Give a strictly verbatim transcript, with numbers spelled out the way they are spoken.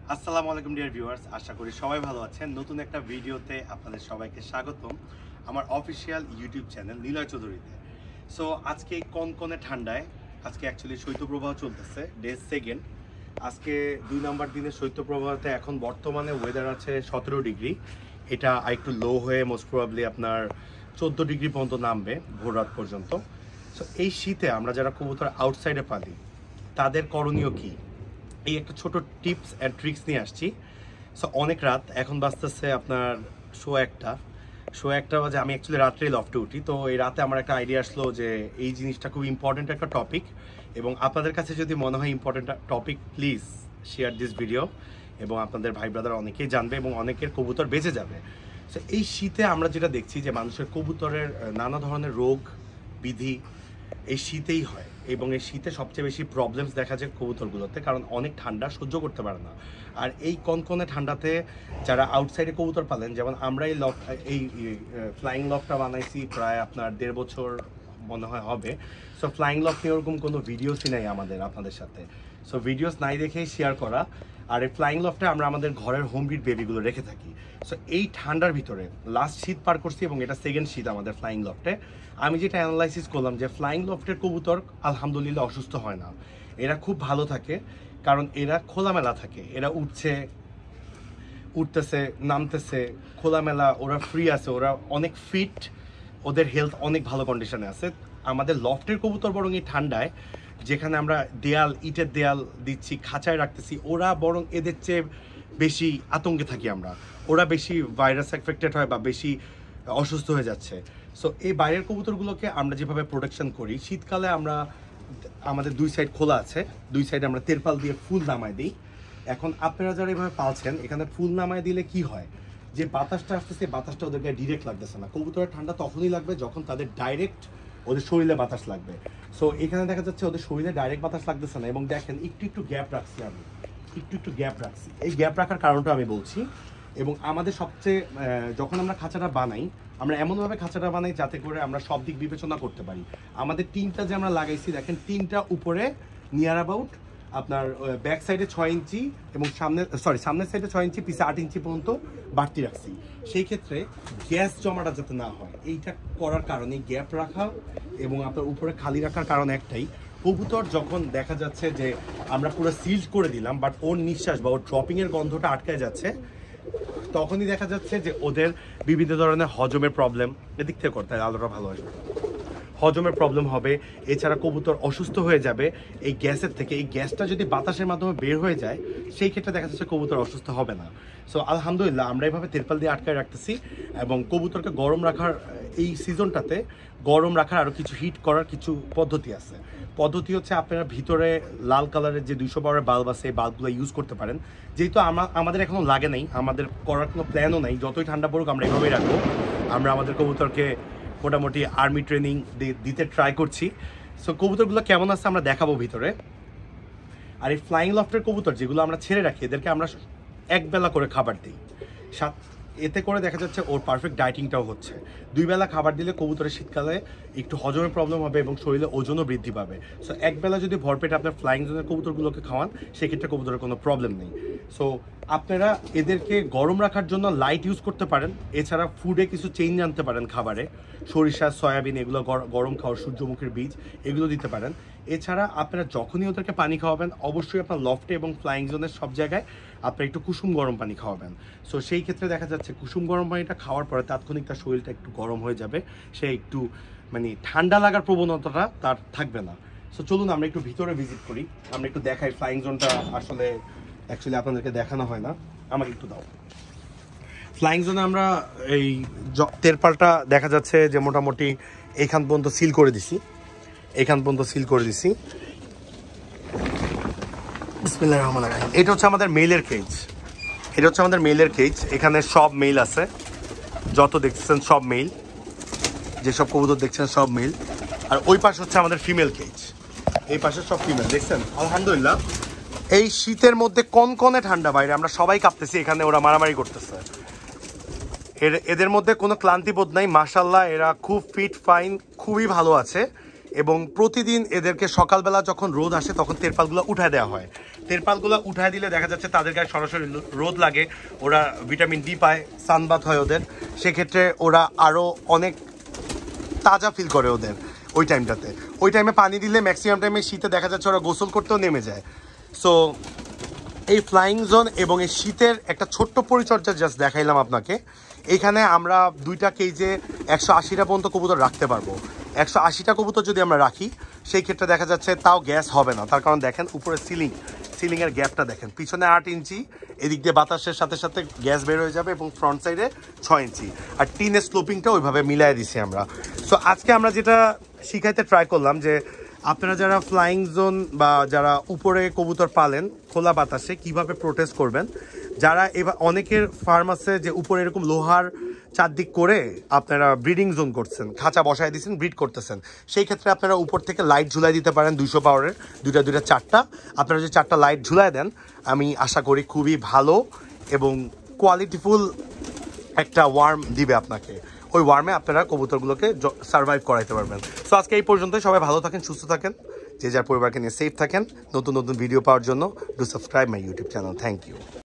আসসালামু আলাইকুম dear viewers, আশা করি সবাই ভালো আছেন। নতুন একটা ভিডিওতে আপনাদের সবাইকে স্বাগতম আমার অফিসিয়াল ইউটিউব চ্যানেল নিলয় চৌধুরীতে। সো আজকে কনকনে ঠান্ডায়, আজকে অ্যাকচুয়ালি শৈত্যপ্রবাহ চলতেছে, ডে সেকেন্ড। আজকে দুই নম্বর দিনের শৈত্যপ্রবাহতে এখন বর্তমানে ওয়েদার আছে সতেরো ডিগ্রি। এটা আরেকটু লো হয়ে মোস্ট প্রবাবলি আপনার চোদ্দো ডিগ্রি পর্যন্ত নামবে ভোর রাত পর্যন্ত। সো এই শীতে আমরা যারা কবুতর আউটসাইডে পালি তাদের করণীয় কী, এই একটা ছোট টিপস অ্যান্ড ট্রিক্স নিয়ে আসছি। সো অনেক রাত, এখন বাজতেছে আপনার শো একটা শো একটা বাজে। আমি অ্যাকচুয়ালি রাত্রেই লফটে উঠি, তো এই রাতে আমার একটা আইডিয়া আসলো যে এই জিনিসটা খুব ইম্পর্টেন্ট একটা টপিক, এবং আপনাদের কাছে যদি মনে হয় important topic, please share this video, এবং আপনাদের ভাই ব্রাদার অনেকেই জানবে এবং অনেকের কবুতর বেঁচে যাবে। সো এই শীতে আমরা যেটা দেখছি যে মানুষের কবুতরের নানা ধরনের রোগ বিধি এই শীতেই হয়, এবং এই শীতে সবচেয়ে বেশি প্রবলেমস দেখা যায় কবুতরগুলোতে, কারণ অনেক ঠান্ডা সহ্য করতে পারে না। আর এই কনকনে ঠান্ডাতে যারা আউটসাইডে কবুতর পালেন, যেমন আমরা এই লক এই ফ্লাইং লকটা বানাইছি প্রায় আপনার দেড় বছর মনে হয় হবে। সো ফ্লাইং লক নিয়ে ওরকম কোনো ভিডিওসই নাই আমাদের আপনাদের সাথে, সো ভিডিওস নাই দেখেই শেয়ার করা। আর এই ফ্লাইং লফটে আমরা আমাদের ঘরের হোম ব্রিড বেবিগুলো রেখে থাকি। সো এই ঠান্ডার ভিতরে লাস্ট শীত পার করছি, এবং এটা সেকেন্ড শীত আমাদের ফ্লাইং লফটে। আমি যেটা অ্যানালাইসিস করলাম যে ফ্লাইং লফটের কবুতর আলহামদুলিল্লাহ অসুস্থ হয় না, এরা খুব ভালো থাকে, কারণ এরা খোলামেলা থাকে, এরা উঠছে উঠতেছে নামতেছে খোলামেলা, ওরা ফ্রি আছে, ওরা অনেক ফিট, ওদের হেলথ অনেক ভালো কন্ডিশনে আছে। আমাদের লফটের কবুতর বরং এই ঠান্ডায়, যেখানে আমরা দেয়াল ইটের দেয়াল দিচ্ছি, খাঁচায় রাখতেছি, ওরা বরং এদের চেয়ে বেশি আতঙ্কে থাকি আমরা, ওরা বেশি ভাইরাস এফেক্টেড হয় বা বেশি অসুস্থ হয়ে যাচ্ছে। সো এই বাইরের কবুতরগুলোকে আমরা যেভাবে প্রোটেকশন করি, শীতকালে আমরা আমাদের দুই সাইড খোলা আছে, দুই সাইডে আমরা তেরপাল দিয়ে ফুল নামায় দিই। এখন আপনারা যারা এভাবে পালছেন, এখানে ফুল নামায় দিলে কি হয়, যে বাতাসটা আসতেছে বাতাসটা ওদেরকে ডিরেক্ট লাগতেছে না। কবুতরের ঠান্ডা তখনই লাগবে যখন তাদের ডাইরেক্ট ওদের শরীরে বাতাস লাগবে। সো এখানে দেখা যাচ্ছে ওদের শরীরে ডাইরেক্ট বাতাস লাগতেছে না, এবং দেখেন একটু একটু গ্যাপ রাখছি, আমি একটু একটু গ্যাপ রাখছি। এই গ্যাপ রাখার কারণটা আমি বলছি। এবং আমাদের সবচেয়ে যখন আমরা খাঁচাটা বানাই, আমরা এমনভাবে খাঁচাটা বানাই যাতে করে আমরা সব দিক বিবেচনা করতে পারি। আমাদের টিনটা যে আমরা লাগাইছি, দেখেন টিনটা উপরে নিয়ার অ্যাবাউট আপনার ব্যাক সাইডে ছয় ইঞ্চি এবং সামনে সরি সামনের সাইডে ছয় ইঞ্চি, পিছে আট ইঞ্চি পর্যন্ত বাড়তি রাখছি। সেই ক্ষেত্রে গ্যাস জমাটা যাতে না হয়, এইটা করার কারণে গ্যাপ রাখা এবং আপনার উপরে খালি রাখার কারণ একটাই, কবুতর যখন দেখা যাচ্ছে যে আমরা পুরো সিল করে দিলাম, বাট ওর নিঃশ্বাস বা ওর ড্রপিংয়ের গন্ধটা আটকে যাচ্ছে, তখনই দেখা যাচ্ছে যে ওদের বিভিন্ন ধরনের হজমের প্রবলেম, এদিক থেকে করতে হয় আলোটা ভালো আসবে, হজমের প্রবলেম হবে। এছাড়া কবুতর অসুস্থ হয়ে যাবে এই গ্যাসের থেকে। এই গ্যাসটা যদি বাতাসের মাধ্যমে বের হয়ে যায়, সেই ক্ষেত্রে দেখা যাচ্ছে কবুতর অসুস্থ হবে না। সো আলহামদুলিল্লাহ আমরা এইভাবে তেরপাল দিয়ে আটকায় রাখতেছি, এবং কবুতরকে গরম রাখার এই সিজনটাতে গরম রাখার আরও কিছু হিট করার কিছু পদ্ধতি আছে। পদ্ধতি হচ্ছে আপনারা ভিতরে লাল কালারের যে দুইশো পাওয়ারের বাল্ব আছে, এই বাল্বগুলো ইউজ করতে পারেন। যেহেতু আমরা আমাদের এখনও লাগে নাই, আমাদের করার কোনো প্ল্যানও নাই, যতই ঠান্ডা পড়ুক আমরা এভাবেই রাখবো। আমরা আমাদের কবুতরকে মোটামুটি আর্মি ট্রেনিং দিতে ট্রাই করছি। সো কবুতরগুলো কেমন আছে আমরা দেখাবো ভিতরে। আর এই ফ্লাইং লফটের কবুতর যেগুলো আমরা ছেড়ে রাখি, এদেরকে আমরা এক বেলা করে খাবার দিই, সাত এতে করে দেখা যাচ্ছে ওর পারফেক্ট ডায়েটিংটাও হচ্ছে। দুই বেলা খাবার দিলে কবুতরের শীতকালে একটু হজমের প্রবলেম হবে এবং শরীরে ওজনও বৃদ্ধি পাবে। সো এক বেলা যদি ভরপেটে আপনার ফ্লাইং জোনের কবুতরগুলোকে খাওয়ান, সেক্ষেত্রে কবুতরের কোনো প্রবলেম নেই। সো আপনারা এদেরকে গরম রাখার জন্য লাইট ইউজ করতে পারেন। এছাড়া ফুডে কিছু চেঞ্জ আনতে পারেন, খাবারে সরিষা, সয়াবিন এগুলো গরম খাওয়ার, সূর্যমুখীর বীজ এগুলো দিতে পারেন। এছাড়া আপনারা যখনই ওদেরকে পানি খাওয়াবেন, অবশ্যই আপনার লফটে এবং ফ্লাইং জোনের সব জায়গায় আপনারা একটু কুসুম গরম পানি খাওয়াবেন। সো সেই ক্ষেত্রে দেখা যাচ্ছে কুসুম গরম পানিটা খাওয়ার পরে তাৎক্ষণিক তার শরীরটা একটু গরম হয়ে যাবে, সে একটু মানে ঠান্ডা লাগার প্রবণতাটা তার থাকবে না। সো চলুন আমরা একটু ভিতরে ভিজিট করি, আমরা একটু দেখাই ফ্লাইং জোনটা। আসলে অ্যাকচুয়ালি আপনাদেরকে দেখানো হয় না, আমাকে একটু দাও। ফ্লাইং জোনে আমরা এই তেরপালটা দেখা যাচ্ছে যে মোটামুটি এইখান পর্যন্ত সিল করে দিছি, এখান পর্যন্ত সিল করে দিছি। বিসমিল্লাহির রহমানির রহিম। এটা হচ্ছে আমাদের মেইলের কেজ, এটা হচ্ছে আমাদের মেইলের কেজ। এখানে সব মেইল আছে, যত দেখছেন সব মেইল, যেসব কবুতর দেখছেন সব মেইল। আর ওই পাশে হচ্ছে আমাদের ফিমেল কেজ, এই পাশে সব ফিমেল দেখছেন। আলহামদুলিল্লাহ এই শীতের মধ্যে কনকনে ঠান্ডা বাইরে, আমরা সবাই কাঁপতেছি, এখানে ওরা মারামারি করতেছে। এর এদের মধ্যে কোনো ক্লান্তিবোধ নাই, মাশাআল্লাহ এরা খুব ফিট ফাইন, খুবই ভালো আছে। এবং প্রতিদিন এদেরকে সকালবেলা যখন রোদ আসে তখন তেরপালগুলো উঠায় দেওয়া হয়। তেরপালগুলো উঠায় দিলে দেখা যাচ্ছে তাদের গায়ে সরাসরি রোদ লাগে, ওরা ভিটামিন ডি পায়, সানবাথ হয় ওদের, সেক্ষেত্রে ওরা আরও অনেক তাজা ফিল করে ওদের ওই টাইমটাতে। ওই টাইমে পানি দিলে ম্যাক্সিমাম টাইমে শীতে দেখা যাচ্ছে ওরা গোসল করতেও নেমে যায়। সো এই ফ্লাইং জোন এবং এই শীতের একটা ছোট্ট পরিচর্যা জাস্ট দেখাইলাম আপনাকে। এইখানে আমরা দুইটা কেজে একশো আশিটা পর্যন্ত কবুতর রাখতে পারবো। একশো আশিটা কবুতর যদি আমরা রাখি সেই ক্ষেত্রে দেখা যাচ্ছে তাও গ্যাস হবে না, তার কারণ দেখেন উপরে সিলিং, সিলিংয়ের গ্যাপটা দেখেন, পিছনে আট ইঞ্চি, এদিক দিয়ে বাতাসের সাথে সাথে গ্যাস বের হয়ে যাবে, এবং ফ্রন্ট সাইডে ছয় ইঞ্চি, আর টিনের স্লোপিংটা ওইভাবে মিলাই দিছি আমরা। সো আজকে আমরা যেটা শিখাইতে ট্রাই করলাম যে আপনারা যারা ফ্লাইং জোন বা যারা উপরে কবুতর পালেন খোলা বাতাসে কিভাবে প্রোটেস্ট করবেন। যারা এবার অনেকের ফার্ম আছে যে উপরে এরকম লোহার চারদিক করে আপনারা ব্রিডিং জোন করছেন, খাঁচা বসায় দিচ্ছেন, ব্রিড করতেছেন, সেই ক্ষেত্রে আপনারা উপর থেকে লাইট ঝুলাই দিতে পারেন দুইশো পাওয়ারের, দুইটা দুইটা চারটা। আপনারা যদি চারটা লাইট ঝুলাই দেন আমি আশা করি খুবই ভালো এবং কোয়ালিটিফুল একটা ওয়ার্ম দিবে আপনাকে। ওই ওয়ার্মে আপনারা কবুতরগুলোকে সার্ভাইভ করাইতে পারবেন। সো আজকে এই পর্যন্ত, সবাই ভালো থাকেন, সুস্থ থাকেন, যে যার পরিবারকে নিয়ে সেফ থাকেন। নতুন নতুন ভিডিও পাওয়ার জন্য do subscribe my YouTube channel. Thank you.